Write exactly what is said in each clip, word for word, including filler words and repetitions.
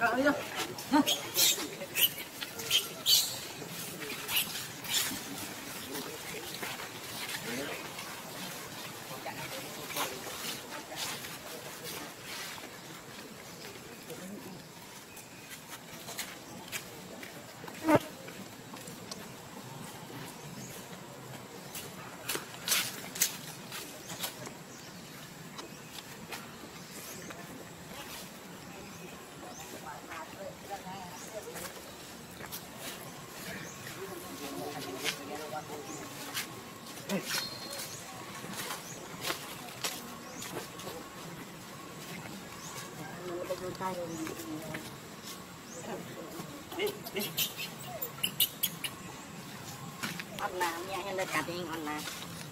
cỡ đó. Ăn làm nha, hay là cắt đi ngon nè.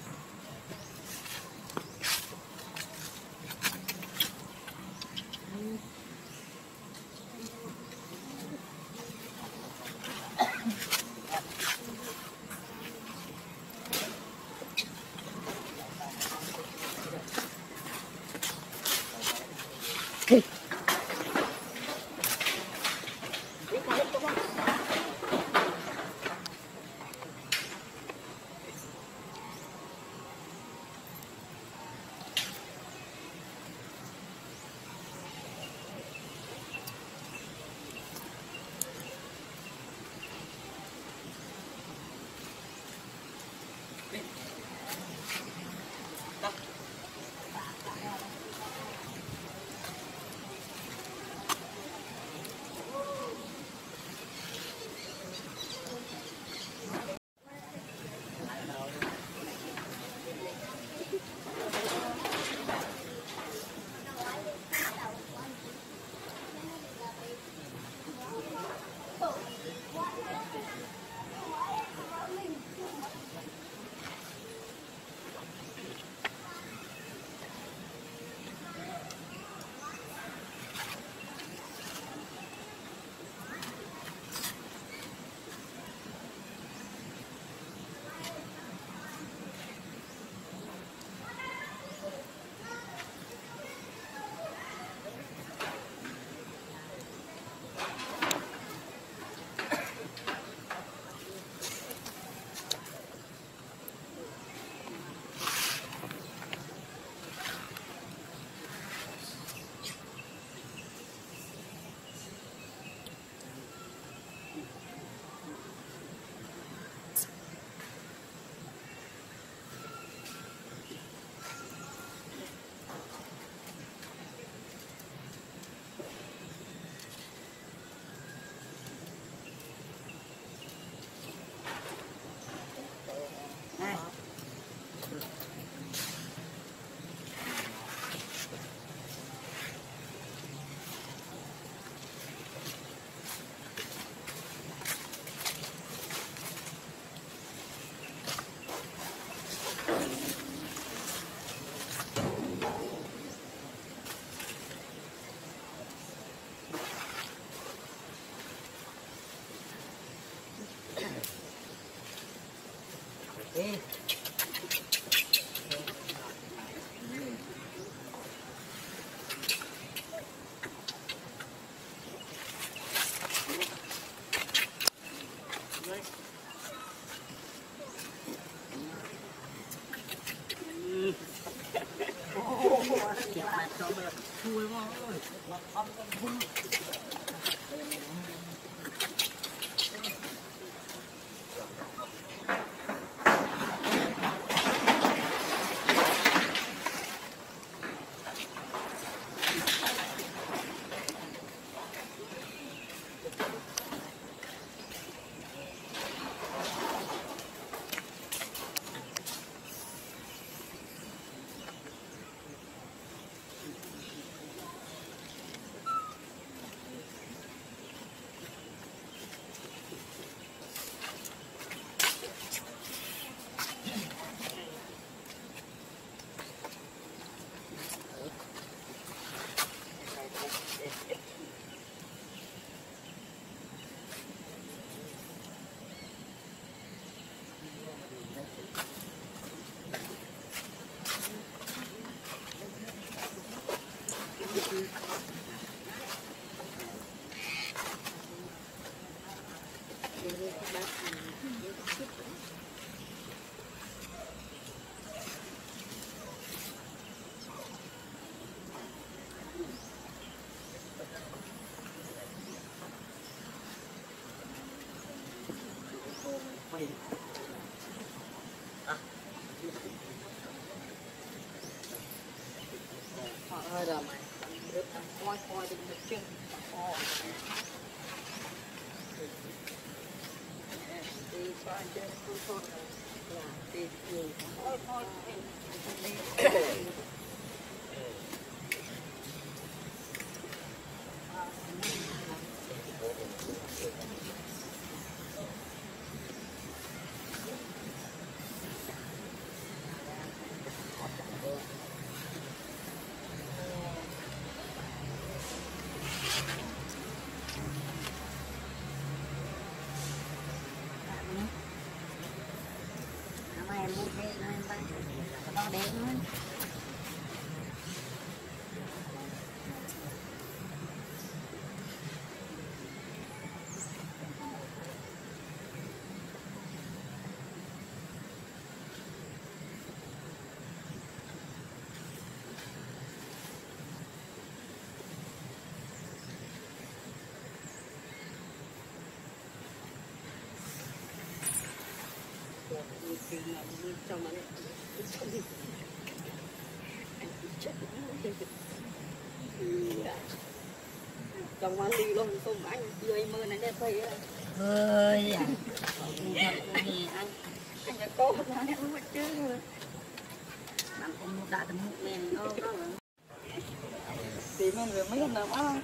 Ê. coi coi được được chưa đi qua chơi thôi thôi là đi nhiều thôi thôi trong này trong quán đi luôn tôm anh dưới mưa này đẹp vậy ơi anh anh đã có ra em mất chứ bạn không đã tầm một mình đâu đó thì mình vừa mấy hôm nào á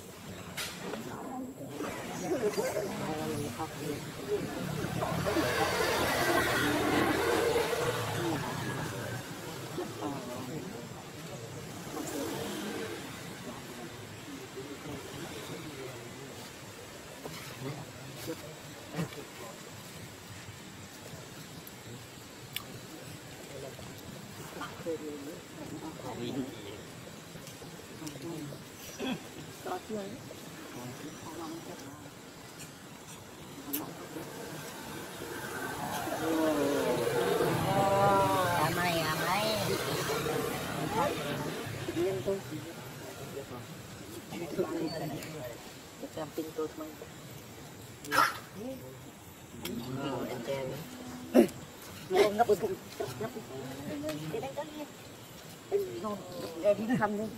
có chưa à mày à mày liên tục làm tinh tôi thôi ngồi ngấp bụng ngấp cái đấy đó nghe đi khăm đi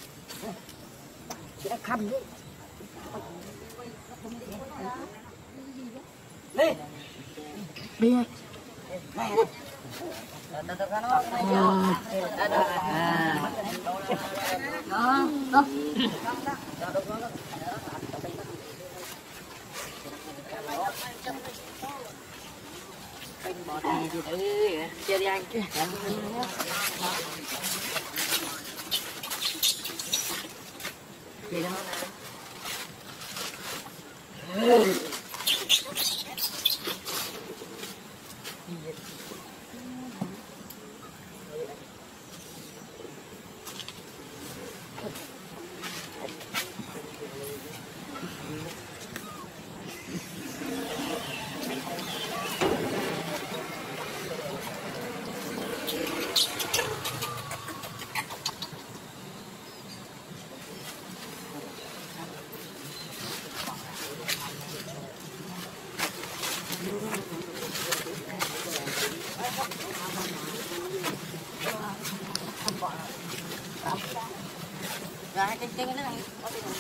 cái khăm đi đi đi này đó đó đó anh bỏ đi thì thử chơi đi anh chứ gì đó rồi trên trên cái này có gì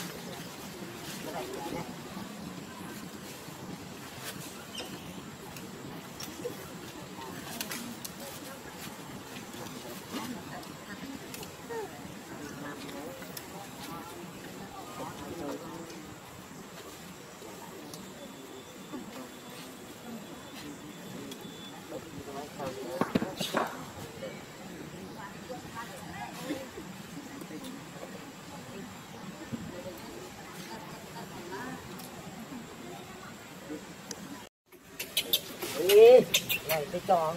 này cái tròn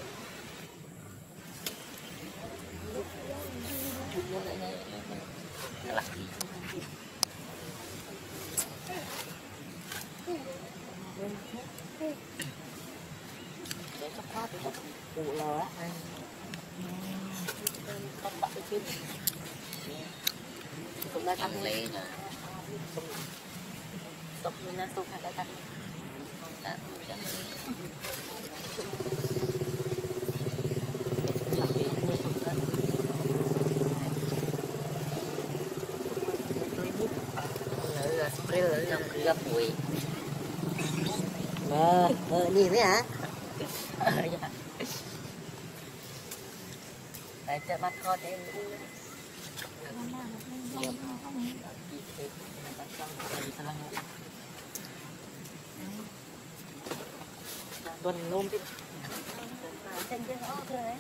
để cho khoát thì đủ lò á không bắt được chứ cũng đã ăn lấy rồi sụp mình đã sụp hay đã cắt đã grill trong grill mùi ờ ờ nhìn đấy hả tại cho bắt con em tuần luôn đi trên cái đó thôi đấy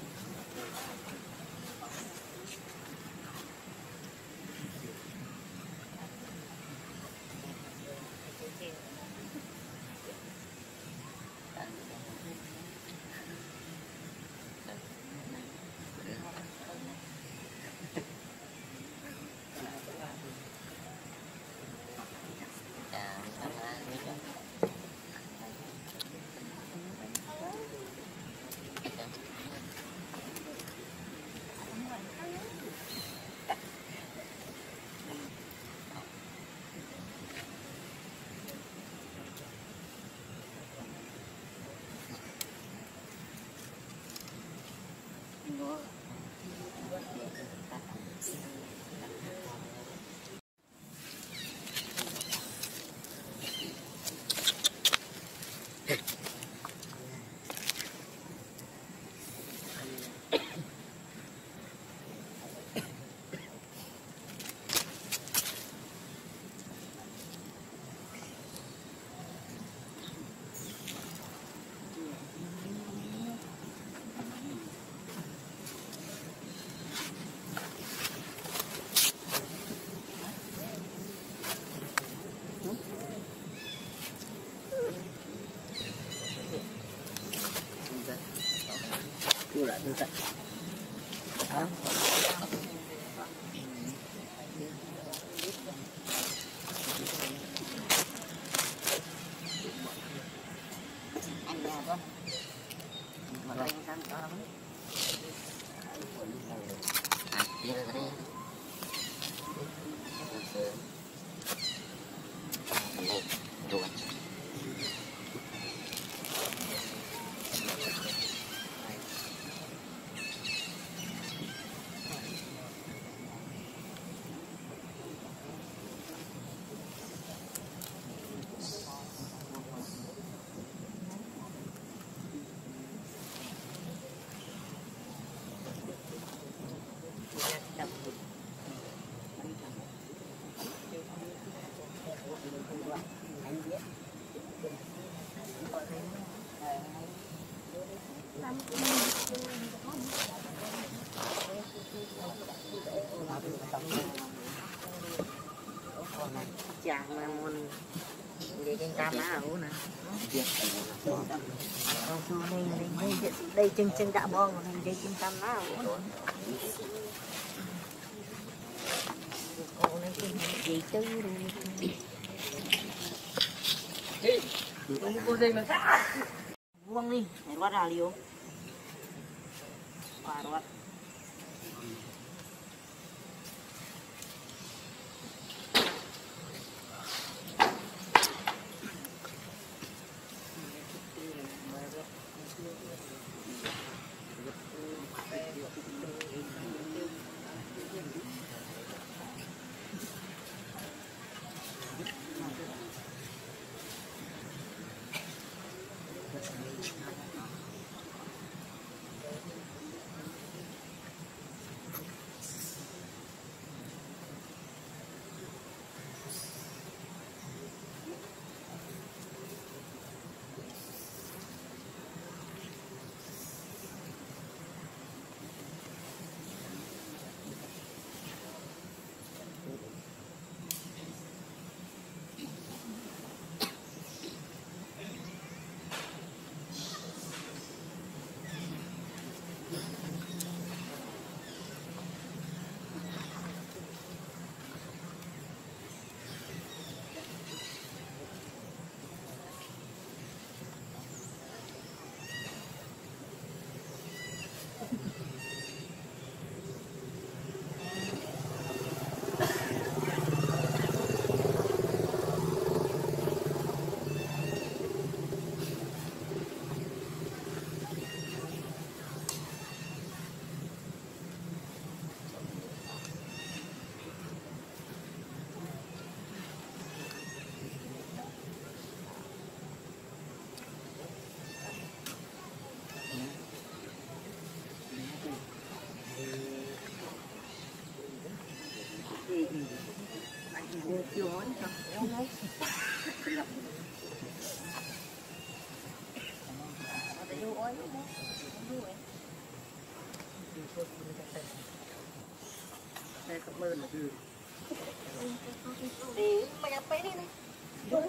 Chưa lại như vậy. Hả? anh nhà con mà đây sang cho lắm à kia rồi đây này rồi chàng mà muốn vậy trên cam á hú nè còn xu này đây đây đây chân chân đã bon còn đây chân cam á hú cô này chân gì chứ đi không có gì mà vuông đi để bắt ra liều và bắt Chưa nói không nói. Đây cảm ơn là từ đi mày ăn bé đi này đu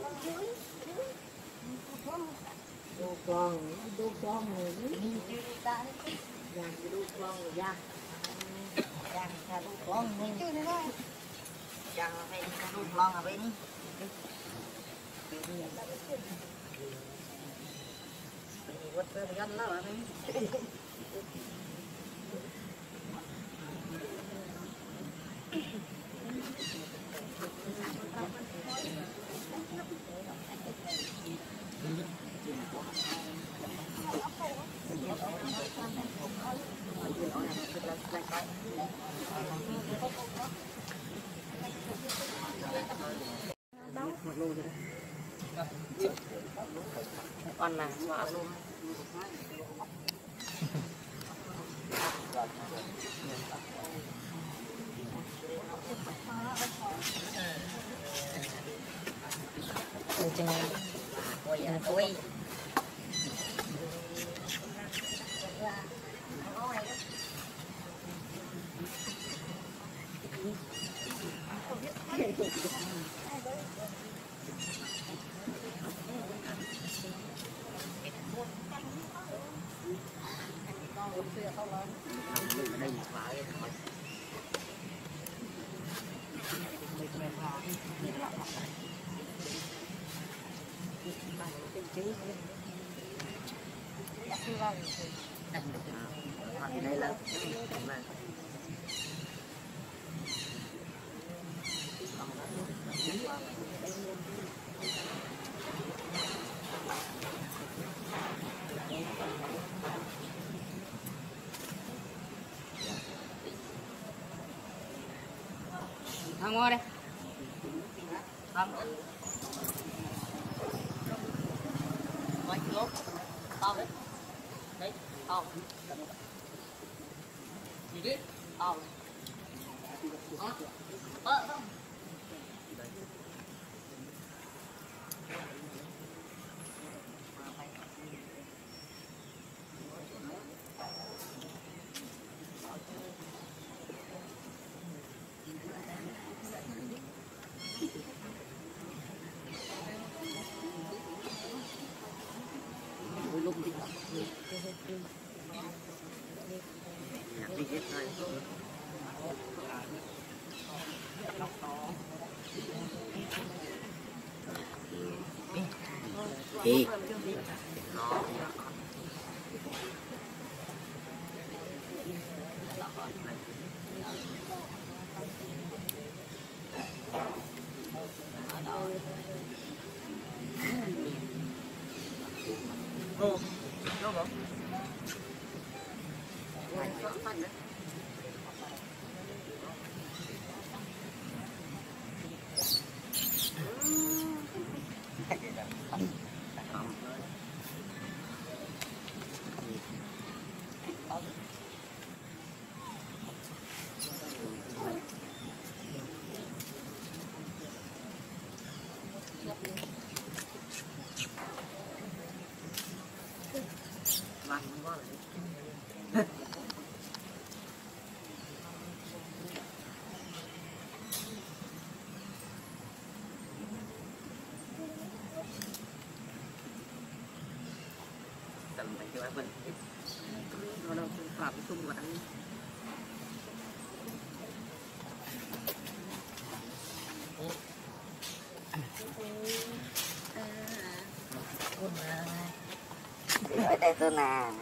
con đu con rồi đi ta đấy giang đu con rồi giang giang ta đu con mình chứ này thôi giang này đu con ở bên quất cái gan nó là con là xóa luôn ôi trời ôi à tôi đây là thằng ngồi đây thằng mấy kilo tao đấy đấy tao gì đấy tao đó ờ không lúc đi đi hết rồi đi ô đâu không tầm thành cho anh Vinh nó đâu phạm cái xung quanh ở đây tôi nè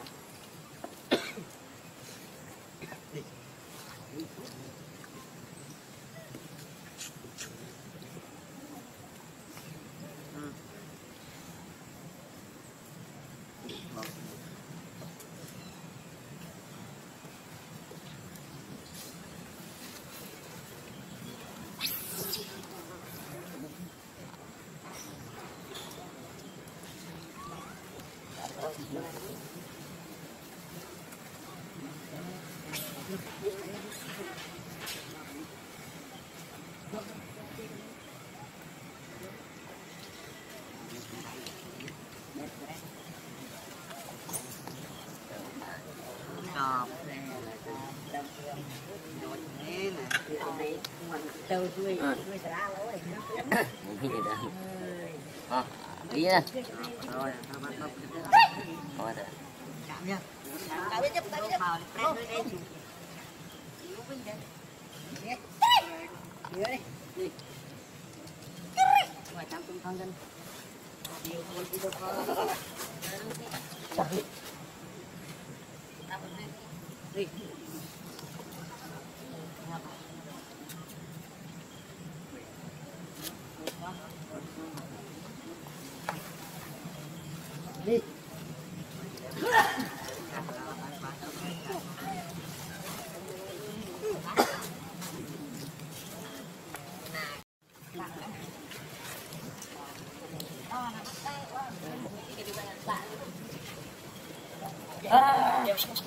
đi nha. Đi. Ah,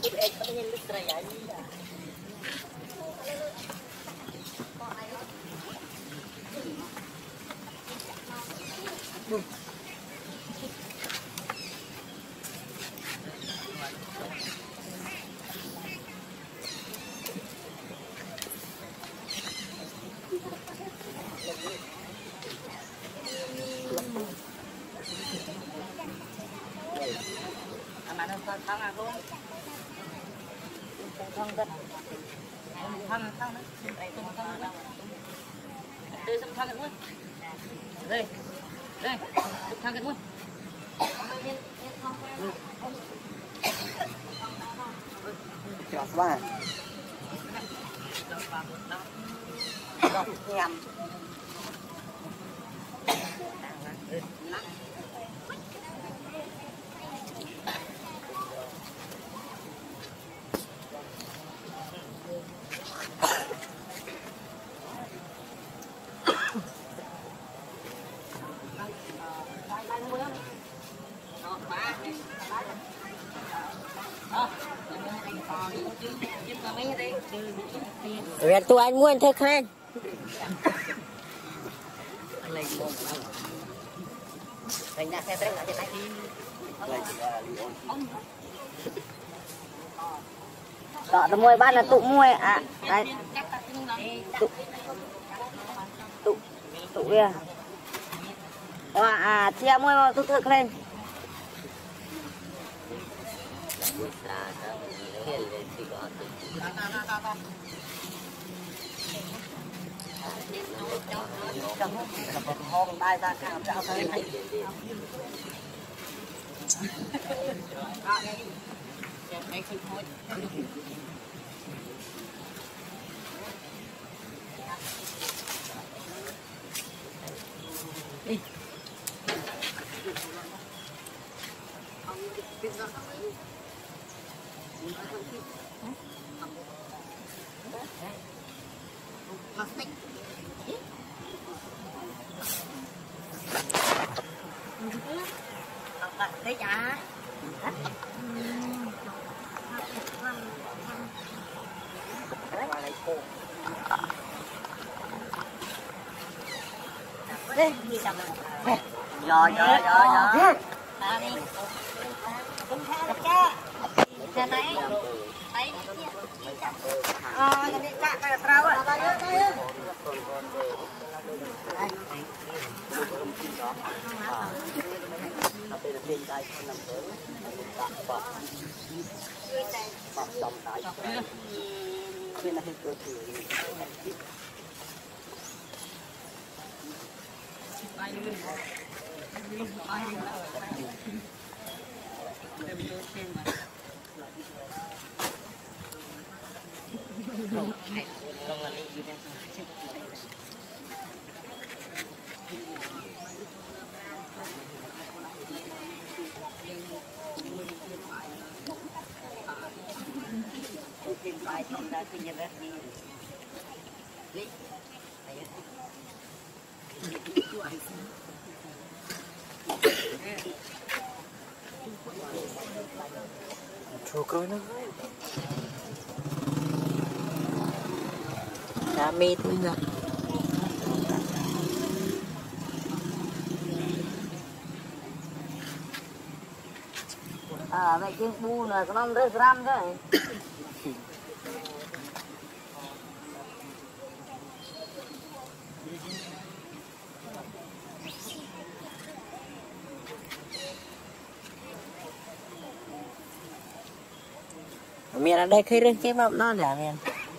đây đây thang cái luôn chọt quá nhầm rồi tụi anh muốn thế khen đó là mùi ban là tụ mùi à đây tụ tụ tụ kia à chia mùi vào tụ thực lên hôm bay ra khám cho thấy này đi thấy chả đây giò giò giò giò ta đi cũng khá là cha cha này thấy ờ cái này cạ cái trâu á đây là bên tay con nằm tới tạm bạc bạc đồng tại bên này cơ thể Hãy subscribe cho kênh Ghiền Mì Gõ để không bỏ lỡ những video hấp dẫn. À, vậy cái bu là có năm gram thôi. miền ở đây khi đến cái bắp nó là miền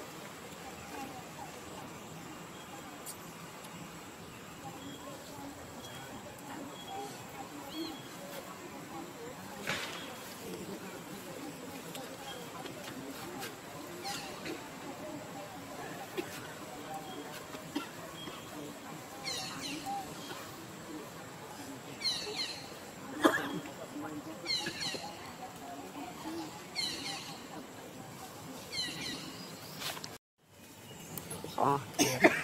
oh, yeah.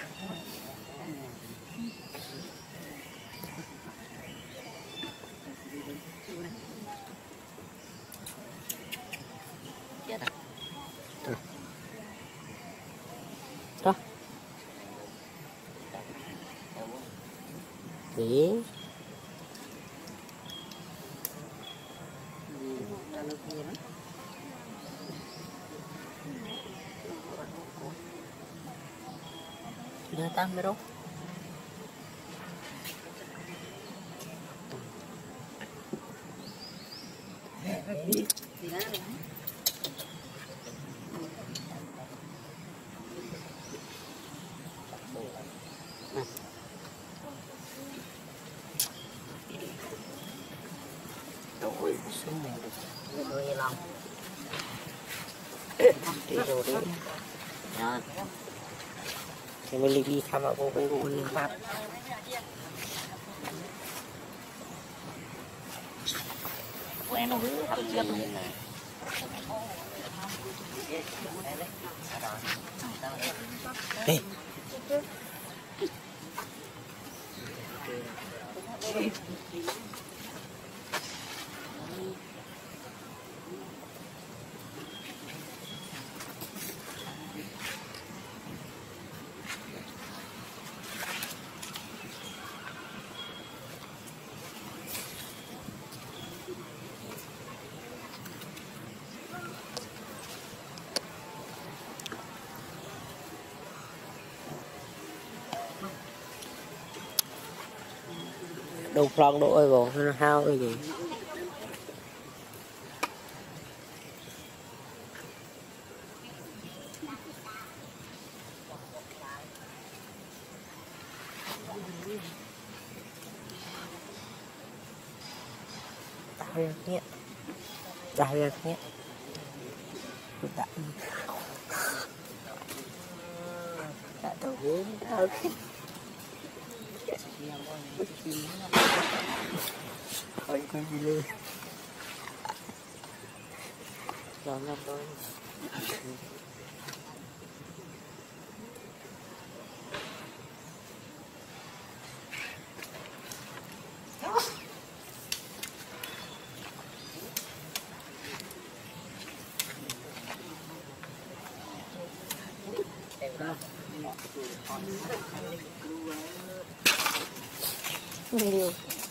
Đó. Để đưa tăng mới đâu đổi xuống này được rồi lòng đi rồi đi rồi thì mình Libby tham vào vô cái vụ liên pháp quen nó hứa thậm chí này đi đồ plong đồ ơi bộ nó hao cái gì đau ra nhé đau ra nhé đã đã đâu đến đau thôi con đi lên rồi năm thôi Nhiều